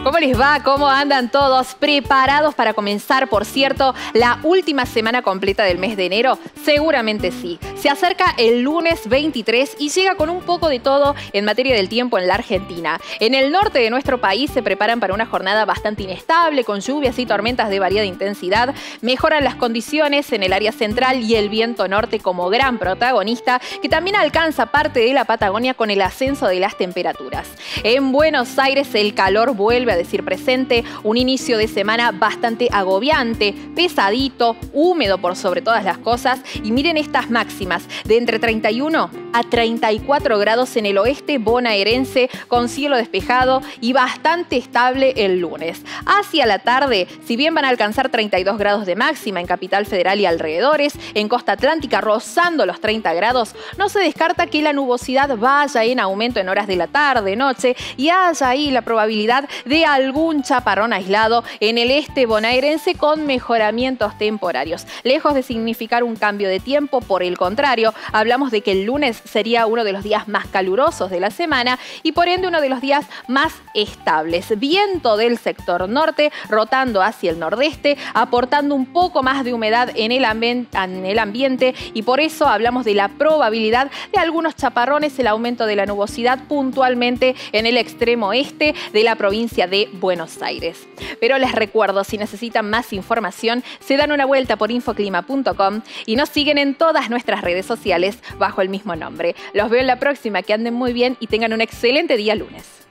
¿Cómo les va? ¿Cómo andan todos? ¿Preparados para comenzar, por cierto, la última semana completa del mes de enero? Seguramente sí. Se acerca el lunes 23 y llega con un poco de todo en materia del tiempo en la Argentina. En el norte de nuestro país se preparan para una jornada bastante inestable, con lluvias y tormentas de variada intensidad. Mejoran las condiciones en el área central y el viento norte como gran protagonista, que también alcanza parte de la Patagonia con el ascenso de las temperaturas. En Buenos Aires el calor vuelve a decir presente, un inicio de semana bastante agobiante, pesadito, húmedo por sobre todas las cosas, y miren estas máximas de entre 31 a 34 grados en el oeste bonaerense, con cielo despejado y bastante estable el lunes. Hacia la tarde, si bien van a alcanzar 32 grados de máxima en Capital Federal y alrededores, en Costa Atlántica rozando los 30 grados, no se descarta que la nubosidad vaya en aumento en horas de la tarde, noche, y haya ahí la probabilidad de algún chaparrón aislado en el este bonaerense con mejoramientos temporarios. Lejos de significar un cambio de tiempo, por el contrario, hablamos de que el lunes sería uno de los días más calurosos de la semana y por ende uno de los días más estables. Viento del sector norte rotando hacia el nordeste, aportando un poco más de humedad en el ambiente, y por eso hablamos de la probabilidad de algunos chaparrones, el aumento de la nubosidad puntualmente en el extremo este de la provincia de Buenos Aires. Pero les recuerdo, si necesitan más información, se dan una vuelta por infoclima.com y nos siguen en todas nuestras redes sociales bajo el mismo nombre. Los veo en la próxima, que anden muy bien y tengan un excelente día lunes.